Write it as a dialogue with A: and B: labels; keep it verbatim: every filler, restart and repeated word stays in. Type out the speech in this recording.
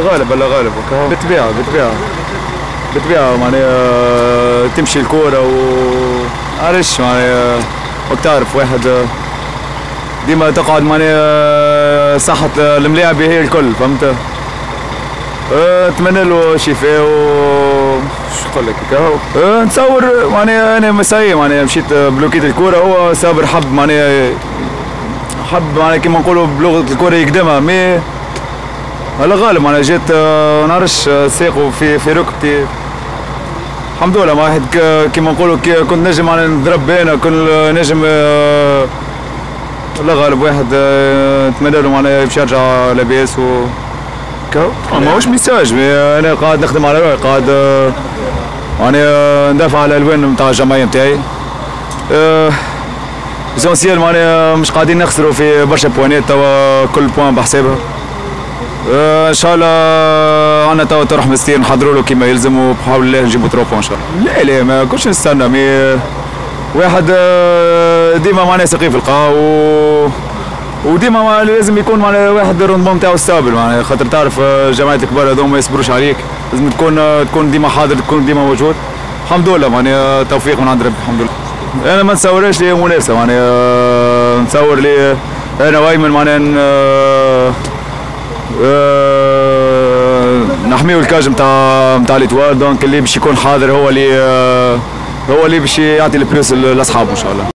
A: غالب الله غالب بالطبيعه بالطبيعه بالطبيعه معناها تمشي الكوره و عرفش معناها راك تعرف واحد ديما تقعد معناها صحة الملاعب هي الكل فهمت؟ نتمنى له شفاء و شو نقول لك هكا نتصور معناها انا مسائي معناها مشيت بلوكيت الكوره هو صابر حب معناها حب معناها كيما نقولوا بلغه الكوره يقدمها مي على غالب معناها جات نعرفش ساقوا في في ركبتي الحمد لله ما واحد كيما نقولوا كنت نجم معناها نضرب انا كنت نجم الله غالب واحد نتمنى له معناها باش يرجع لاباس و ماهوش ميساج انا قاعد نخدم على روحي قاعد معناها ندافع على الالوان نتاع الجمعيه نتاعي اسونسيال معناها مش قاعدين نخسروا في برشا بوانات توا كل بوان بحسابها ان شاء الله عندنا توا تروح مستير نحضروا له كيما يلزم وبحول الله نجيبوا تروبو ان شاء الله. لا لا ما كنتش نستنى مي واحد ديما معناها سقي في القاع و وديما لازم يكون معناها واحد الروندمون نتاعو ستابل معناها خاطر تعرف الجماعات الكبار هذوما ما يصبروش عليك لازم تكون تكون ديما حاضر تكون ديما موجود الحمد لله معناها توفيق من عند ربي الحمد لله. انا ما نتصورش لي منافسه معناها نتصور لي انا وايمن معناها نحميو الكاج نتاع نتاع ليتوال دونك اللي باش يكون حاضر هو اللي هو اللي باش يعطي البلوس لاصحابه ان شاء الله.